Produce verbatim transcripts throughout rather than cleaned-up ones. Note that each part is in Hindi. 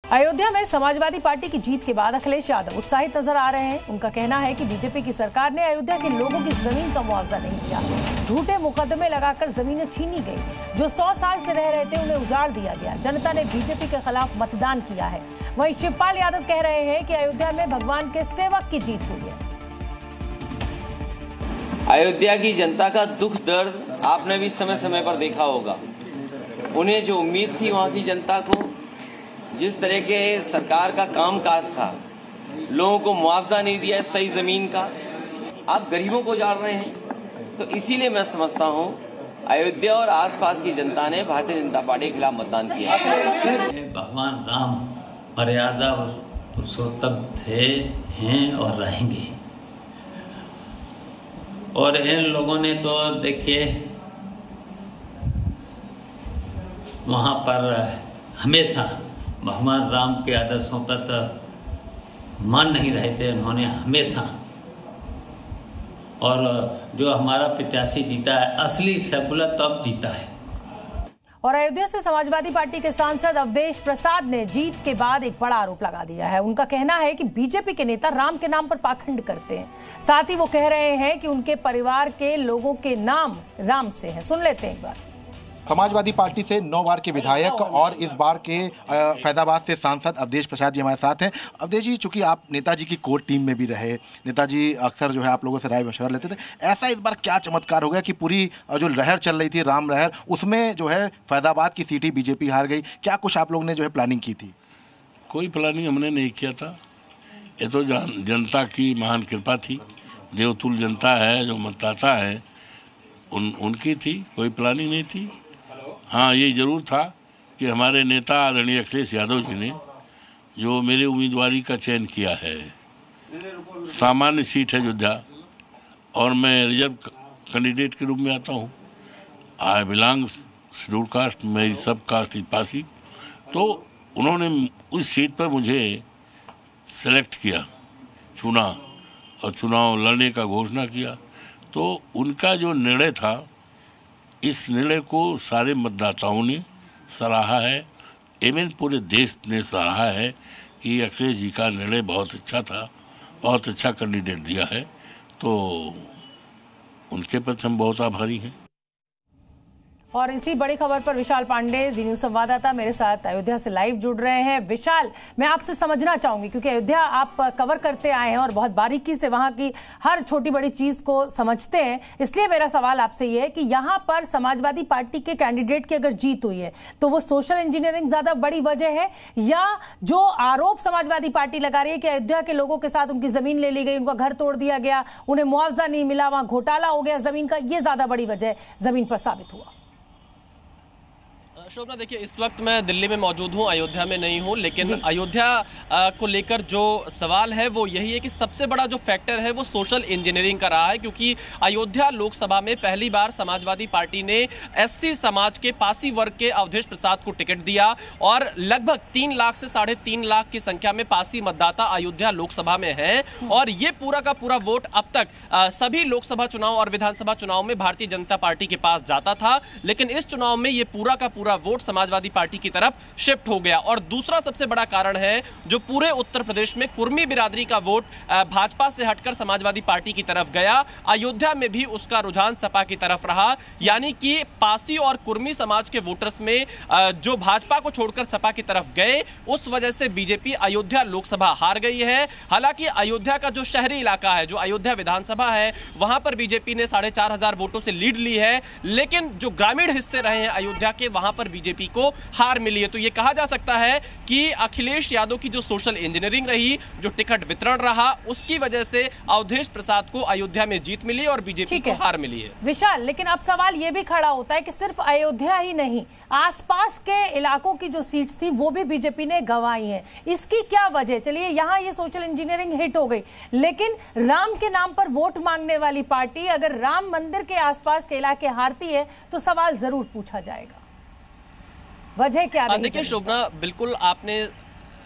अयोध्या में समाजवादी पार्टी की जीत के बाद अखिलेश यादव उत्साहित नजर आ रहे हैं। उनका कहना है कि बीजेपी की सरकार ने अयोध्या के लोगों की जमीन का मुआवजा नहीं दिया, झूठे मुकदमे लगाकर जमीनें छीनी गई। जो सौ साल से रह रहे थे उन्हें उजाड़ दिया गया। जनता ने बीजेपी के खिलाफ मतदान किया है। वहीं शिवपाल यादव कह रहे हैं कि अयोध्या में भगवान के सेवक की जीत हुई है। अयोध्या की जनता का दुख दर्द आपने भी समय समय पर देखा होगा। उन्हें जो उम्मीद थी वहां की जनता को, जिस तरह के सरकार का कामकाज था, लोगों को मुआवजा नहीं दिया सही जमीन का, आप गरीबों को उजाड़ रहे हैं। तो इसीलिए मैं समझता हूं अयोध्या और आसपास की जनता ने भारतीय जनता पार्टी के खिलाफ मतदान किया। भगवान राम मर्यादा पुरुषोत्तम थे, हैं और रहेंगे। और इन लोगों ने तो देखिए वहाँ पर हमेशा भगवान राम के आदर्शों पर तो मान नहीं रहे थे उन्होंने हमेशा। और जो हमारा प्रत्याशी जीता है, असली सेकुलर तब जीता है। और अयोध्या से समाजवादी पार्टी के सांसद अवधेश प्रसाद ने जीत के बाद एक बड़ा आरोप लगा दिया है। उनका कहना है कि बीजेपी के नेता राम के नाम पर पाखंड करते हैं। साथ ही वो कह रहे हैं कि उनके परिवार के लोगों के नाम राम से है। सुन लेते हैं एक बार। समाजवादी पार्टी से नौ बार के विधायक और इस बार के फैजाबाद से सांसद अवधेश प्रसाद जी हमारे साथ हैं। अवधेश जी, चूंकि आप नेताजी की कोर टीम में भी रहे, नेताजी अक्सर जो है आप लोगों से राय मशवरा लेते थे, ऐसा इस बार क्या चमत्कार हो गया कि पूरी जो लहर चल रही थी राम लहर, उसमें जो है फैजाबाद की सीट ही बीजेपी हार गई? क्या कुछ आप लोगों ने जो है प्लानिंग की थी? कोई प्लानिंग हमने नहीं किया था। ये तो जनता की महान कृपा थी। देवतुल जनता है जो मतदाता है उन उनकी थी, कोई प्लानिंग नहीं थी। हाँ, ये ज़रूर था कि हमारे नेता आदरणीय अखिलेश यादव जी ने जो मेरे उम्मीदवारी का चयन किया है, सामान्य सीट है अयोध्या और मैं रिजर्व कैंडिडेट के रूप में आता हूँ। आई बिलोंग्स शेड्यूल कास्ट, मेरी सब कास्ट इज पासी। तो उन्होंने उस सीट पर मुझे सेलेक्ट किया, चुना और चुनाव लड़ने का घोषणा किया। तो उनका जो निर्णय था, इस निर्णय को सारे मतदाताओं ने सराहा है, एवं पूरे देश ने सराहा है कि अखिलेश जी का निर्णय बहुत अच्छा था, बहुत अच्छा कैंडिडेट दिया है। तो उनके प्रति हम बहुत आभारी हैं। और इसी बड़ी खबर पर विशाल पांडे, जी न्यूज संवाददाता, मेरे साथ अयोध्या से लाइव जुड़ रहे हैं। विशाल, मैं आपसे समझना चाहूंगी क्योंकि अयोध्या आप कवर करते आए हैं और बहुत बारीकी से वहां की हर छोटी बड़ी चीज को समझते हैं, इसलिए मेरा सवाल आपसे ये है कि यहाँ पर समाजवादी पार्टी के कैंडिडेट की अगर जीत हुई है तो वो सोशल इंजीनियरिंग ज्यादा बड़ी वजह है, या जो आरोप समाजवादी पार्टी लगा रही है कि अयोध्या के लोगों के साथ उनकी जमीन ले ली गई, उनका घर तोड़ दिया गया, उन्हें मुआवजा नहीं मिला, वहां घोटाला हो गया जमीन का, ये ज्यादा बड़ी वजह जमीन पर साबित हुआ? शोभना, देखिए इस वक्त मैं दिल्ली में मौजूद हूं, अयोध्या में नहीं हूं, लेकिन अयोध्या को लेकर जो सवाल है वो यही है कि सबसे बड़ा जो फैक्टर है वो सोशल इंजीनियरिंग का रहा है। क्योंकि अयोध्या लोकसभा में पहली बार समाजवादी पार्टी ने एससी समाज के पासी वर्ग के अवधेश प्रसाद को टिकट दिया और लगभग तीन लाख से साढ़े तीन लाख की संख्या में पासी मतदाता अयोध्या लोकसभा में है। और ये पूरा का पूरा वोट अब तक आ, सभी लोकसभा चुनाव और विधानसभा चुनाव में भारतीय जनता पार्टी के पास जाता था, लेकिन इस चुनाव में ये पूरा का पूरा वोट समाजवादी पार्टी की तरफ शिफ्ट हो गया। और दूसरा सबसे बड़ा कारण है जो पूरे उत्तर प्रदेश में कुर्मी बिरादरी का वोट भाजपा से हटकर समाजवादी पार्टी की तरफ गया। अयोध्या में भी उसका रुझान सपा की तरफ रहा, यानी कि पासी और कुर्मी समाज के वोटर्स में जो भाजपा को छोड़कर सपा की तरफ गए, उस वजह से बीजेपी अयोध्या लोकसभा हार गई है। हालांकि अयोध्या का जो शहरी इलाका है, जो अयोध्या विधानसभा है, वहां पर बीजेपी ने साढ़े चार हजार वोटों से लीड ली है, लेकिन जो ग्रामीण हिस्से रहे हैं अयोध्या के, वहां पर बीजेपी को हार मिली है। तो यह कहा जा सकता है कि अखिलेश यादव की जो सोशल इंजीनियरिंग रही, जो टिकट वितरण रहा, उसकी वजह से अवधेश प्रसाद को अयोध्या में जीत मिली और बीजेपी को हार मिली है। विशाल, लेकिन अब सवाल यह भी खड़ा होता है कि सिर्फ अयोध्या ही नहीं, आसपास के इलाकों की जो सीट्स थी वो भी बीजेपी ने गंवाई हैं। इसकी क्या वजह? चलिए, यहां ये सोशल इंजीनियरिंग हिट हो गई, लेकिन राम के नाम पर वोट मांगने वाली पार्टी अगर राम मंदिर के आसपास के इलाके हारती है तो सवाल जरूर पूछा जाएगा, वजह क्या रही? देखिए शोभना, बिल्कुल आपने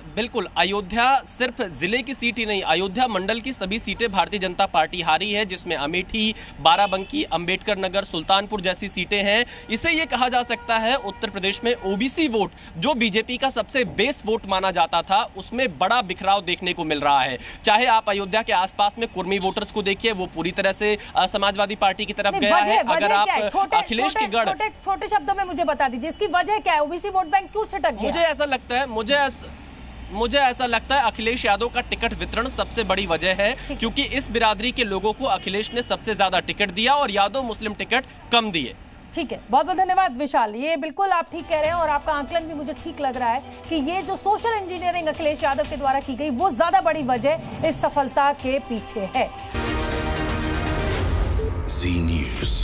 बिल्कुल, अयोध्या सिर्फ जिले की सीट ही नहीं, अयोध्या मंडल की सभी सीटें भारतीय जनता पार्टी हारी है, जिसमें अमेठी, बाराबंकी, अंबेडकर नगर, सुल्तानपुर जैसी सीटें हैं। इसे ये कहा जा सकता है उत्तर प्रदेश में ओबीसी वोट, जो बीजेपी का सबसे बेस वोट माना जाता था, उसमें बड़ा बिखराव देखने को मिल रहा है। चाहे आप अयोध्या के आसपास में कुर्मी वोटर्स को देखिए, वो पूरी तरह से समाजवादी पार्टी की तरफ गया है। अगर आप अखिलेश के गढ़, छोटे शब्दों में मुझे बता दीजिए इसकी वजह क्या है, ओबीसी वोट बैंक क्यों छिटक गया? मुझे ऐसा लगता है मुझे ऐसा मुझे ऐसा लगता है अखिलेश यादव का टिकट वितरण सबसे बड़ी वजह है, क्योंकि इस बिरादरी के लोगों को अखिलेश ने सबसे ज्यादा टिकट दिया और यादव मुस्लिम टिकट कम दिए। ठीक है, बहुत बहुत धन्यवाद विशाल। ये बिल्कुल आप ठीक कह रहे हैं और आपका आंकलन भी मुझे ठीक लग रहा है कि ये जो सोशल इंजीनियरिंग अखिलेश यादव के द्वारा की गई वो ज्यादा बड़ी वजह इस सफलता के पीछे है। Zee news.